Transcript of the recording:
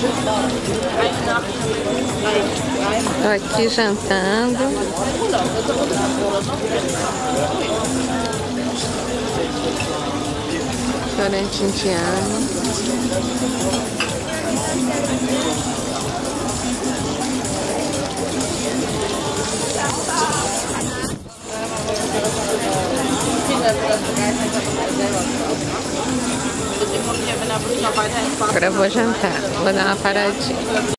Tô aqui jantando. Restaurante indiano. Agora eu vou jantar. Vou dar uma paradinha.